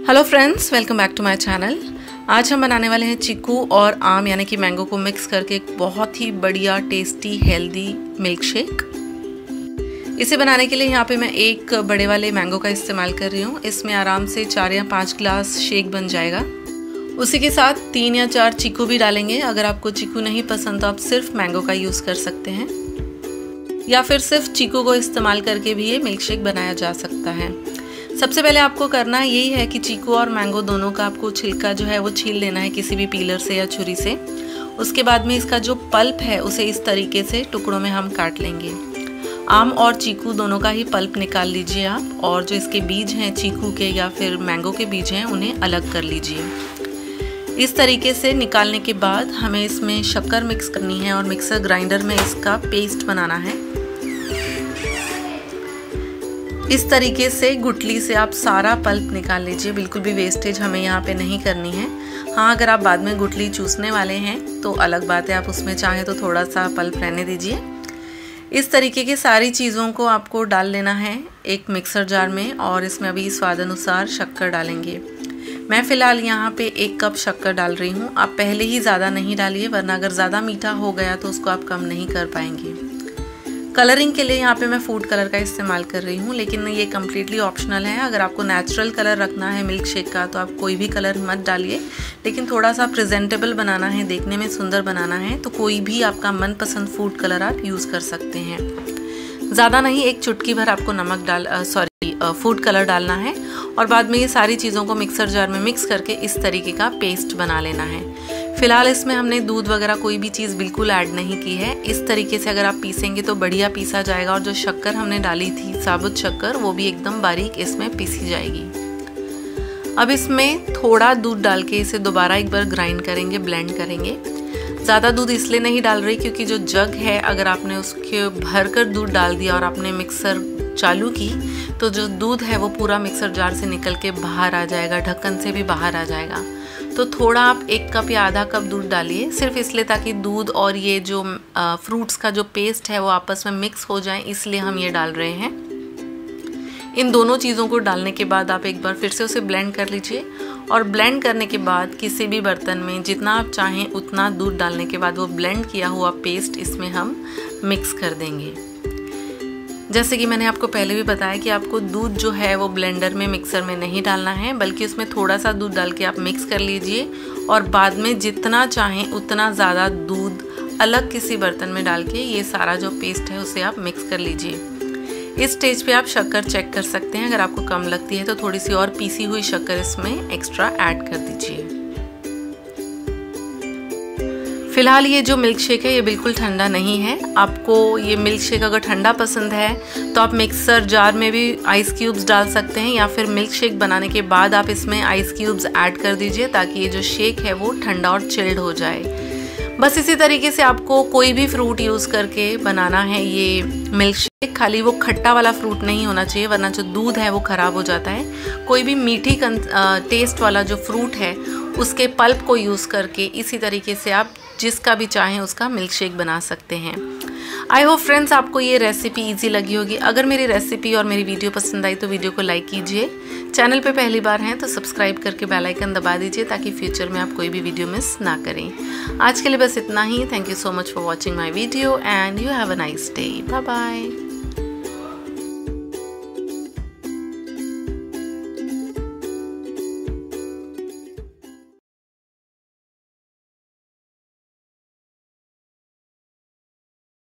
Hello friends, welcome back to my channel. आज हम बनाने वाले हैं चीकू और आम यानी कि मैंगो को मिक्स करके एक बहुत ही बढ़िया टेस्टी हेल्दी मिल्क शेक। इसे बनाने के लिए यहाँ पे मैं एक बड़े वाले मैंगो का इस्तेमाल कर रही हूँ। इसमें आराम से 4 या 5 ग्लास शेक बन जाएगा। उसी के साथ 3 या 4 चीकू भी डालेंगे। अगर आपको चीकू नहीं पसंद तो आप सिर्फ मैंगो का यूज़ कर सकते हैं, या फिर सिर्फ चीकू को इस्तेमाल करके भी ये मिल्क शेक बनाया जा सकता है। सबसे पहले आपको करना यही है कि चीकू और मैंगो दोनों का आपको छिलका जो है वो छील लेना है किसी भी पीलर से या छुरी से। उसके बाद में इसका जो पल्प है उसे इस तरीके से टुकड़ों में हम काट लेंगे। आम और चीकू दोनों का ही पल्प निकाल लीजिए आप, और जो इसके बीज हैं चीकू के या फिर मैंगो के बीज हैं उन्हें अलग कर लीजिए। इस तरीके से निकालने के बाद हमें इसमें शक्कर मिक्स करनी है और मिक्सर ग्राइंडर में इसका पेस्ट बनाना है। इस तरीके से गुठली से आप सारा पल्प निकाल लीजिए, बिल्कुल भी वेस्टेज हमें यहाँ पे नहीं करनी है। हाँ, अगर आप बाद में गुठली चूसने वाले हैं तो अलग बात है, आप उसमें चाहें तो थोड़ा सा पल्प रहने दीजिए। इस तरीके की सारी चीज़ों को आपको डाल लेना है एक मिक्सर जार में, और इसमें अभी स्वाद अनुसार शक्कर डालेंगे। मैं फ़िलहाल यहाँ पे 1 कप शक्कर डाल रही हूँ। आप पहले ही ज़्यादा नहीं डालिए, वरना अगर ज़्यादा मीठा हो गया तो उसको आप कम नहीं कर पाएंगे। कलरिंग के लिए यहाँ पे मैं फूड कलर का इस्तेमाल कर रही हूँ, लेकिन ये कम्प्लीटली ऑप्शनल है। अगर आपको नेचुरल कलर रखना है मिल्क शेक का तो आप कोई भी कलर मत डालिए, लेकिन थोड़ा सा प्रेजेंटेबल बनाना है, देखने में सुंदर बनाना है तो कोई भी आपका मनपसंद फूड कलर आप यूज़ कर सकते हैं। ज़्यादा नहीं, 1 चुटकी भर आपको फूड कलर डालना है, और बाद में ये सारी चीज़ों को मिक्सर जार में मिक्स करके इस तरीके का पेस्ट बना लेना है। फिलहाल इसमें हमने दूध वगैरह कोई भी चीज़ बिल्कुल ऐड नहीं की है। इस तरीके से अगर आप पीसेंगे तो बढ़िया पीसा जाएगा, और जो शक्कर हमने डाली थी साबुत शक्कर वो भी एकदम बारीक इसमें पीसी जाएगी। अब इसमें थोड़ा दूध डाल के इसे दोबारा एक बार ग्राइंड करेंगे, ब्लेंड करेंगे। ज़्यादा दूध इसलिए नहीं डाल रही क्योंकि जो जग है अगर आपने उसके भर कर दूध डाल दिया और आपने मिक्सर चालू की तो जो दूध है वो पूरा मिक्सर जार से निकल के बाहर आ जाएगा, ढक्कन से भी बाहर आ जाएगा। तो थोड़ा आप 1 कप या आधा कप दूध डालिए, सिर्फ इसलिए ताकि दूध और ये जो फ्रूट्स का जो पेस्ट है वो आपस में मिक्स हो जाए, इसलिए हम ये डाल रहे हैं। इन दोनों चीज़ों को डालने के बाद आप एक बार फिर से उसे ब्लेंड कर लीजिए, और ब्लेंड करने के बाद किसी भी बर्तन में जितना आप चाहें उतना दूध डालने के बाद वो ब्लेंड किया हुआ पेस्ट इसमें हम मिक्स कर देंगे। जैसे कि मैंने आपको पहले भी बताया कि आपको दूध जो है वो ब्लेंडर में मिक्सर में नहीं डालना है, बल्कि उसमें थोड़ा सा दूध डाल के आप मिक्स कर लीजिए, और बाद में जितना चाहें उतना ज़्यादा दूध अलग किसी बर्तन में डाल के ये सारा जो पेस्ट है उसे आप मिक्स कर लीजिए। इस स्टेज पे आप शक्कर चेक कर सकते हैं, अगर आपको कम लगती है तो थोड़ी सी और पीसी हुई शक्कर इसमें एक्स्ट्रा ऐड कर दीजिए। फिलहाल ये जो मिल्क शेक है ये बिल्कुल ठंडा नहीं है। आपको ये मिल्क शेक अगर ठंडा पसंद है तो आप मिक्सर जार में भी आइस क्यूब्स डाल सकते हैं, या फिर मिल्क शेक बनाने के बाद आप इसमें आइस क्यूब्स ऐड कर दीजिए ताकि ये जो शेक है वो ठंडा और चिल्ड हो जाए। बस इसी तरीके से आपको कोई भी फ्रूट यूज़ करके बनाना है ये मिल्क शेक। खाली वो खट्टा वाला फ्रूट नहीं होना चाहिए, वरना जो दूध है वो ख़राब हो जाता है। कोई भी मीठी टेस्ट वाला जो फ्रूट है उसके पल्प को यूज़ करके इसी तरीके से आप जिसका भी चाहें उसका मिल्क शेक बना सकते हैं। आई होप फ्रेंड्स आपको ये रेसिपी इजी लगी होगी। अगर मेरी रेसिपी और मेरी वीडियो पसंद आई तो वीडियो को लाइक कीजिए। चैनल पे पहली बार हैं तो सब्सक्राइब करके बेल आइकन दबा दीजिए ताकि फ्यूचर में आप कोई भी वीडियो मिस ना करें। आज के लिए बस इतना ही। Thank you so much for watching my video and you have a nice day. Bye bye.